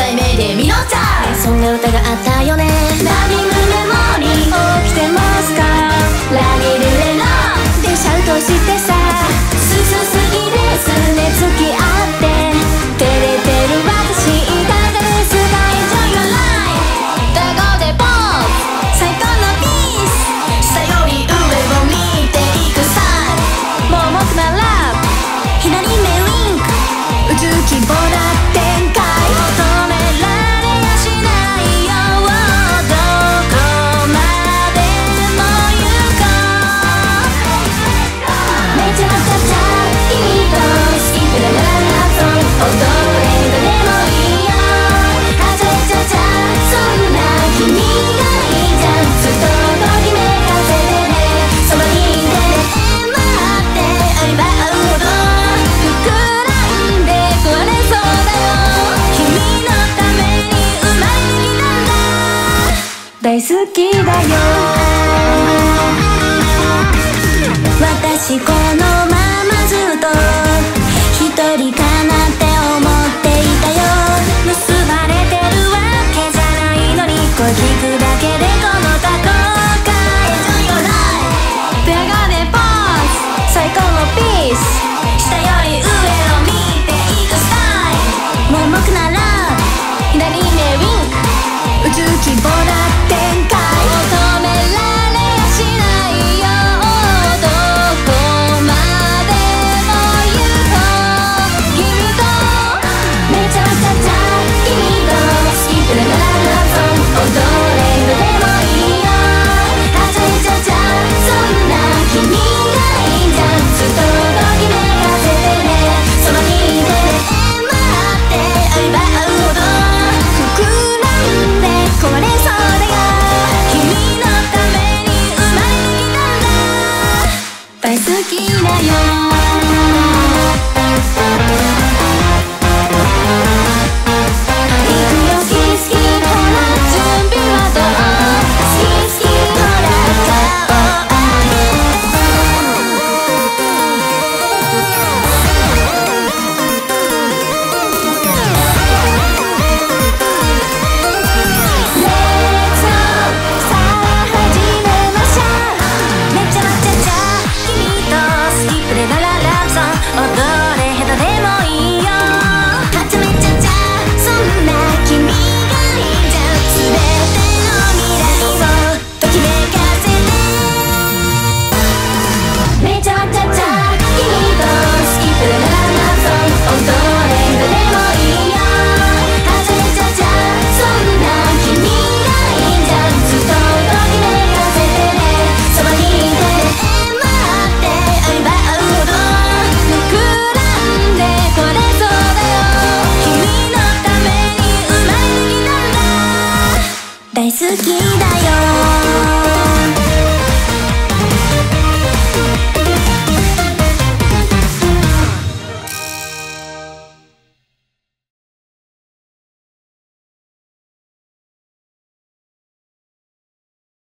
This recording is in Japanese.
題名でみのちゃん、 そんな歌があったよね。 ランニングメモリー起きてますか、 ラニルレロでシャウトしてさ、 すすすぎですね付き合って照れてる私いかがですか。 Enjoy your life タゴでポーズ最高のピース、下より上を見ていくスタイル、 盲目なら左目ウィンク、宇宙規模な展開、求められやしないよ、どこまでも行こう。 めちゃくちゃ君と好きくらならソン踊れるどでもいいよ、はちゃちゃちゃそんな君がいいじゃん、ずっとときめかせてね、そばにいてね、待って愛ばうほど膨らんで壊れそうだよ、君のために生まれてきたんだ、 大好きだよ私このままずっと一人かなって思っていたよ、結ばれてるわけじゃないのに声聞くだけでこの過去が Enjoy your life ペガでポーズ最高のピース、 下より上を見ていくスタイル、 盲目なら左目ウィンク、宇宙規模な展開、 求められやしないよ、どこまでも行こう、君とめちゃくちゃ君と好きくらならソン踊れるどでもいいよ、はちゃちゃちゃそんな君がいいじゃん、ずっとときめかせてね、そばにいてね、待って愛ばうほど膨らんで壊れそうだよ、 君のために生まれてきたんだ、 大好きだよ行くよ好き好きほら準備はどう、好き好きほら顔上げ、Let's go さあ始めましょう、めちゃくちゃ君と好きプレならラブソン踊れ下手でもいいよ、 はちゃめちゃちゃそんな君がいいじゃん、すべての未来をときめかせて、めちゃちゃちゃ君と好きプレならラブソン踊れるどでもいいよ、はちゃめちゃちゃそんな君がいいじゃん、ずっとときめかせてね、そばにいてね、待って愛ばうほど膨らんで壊れそうだよ、君のために生まれてきたんだ、 大好きだよ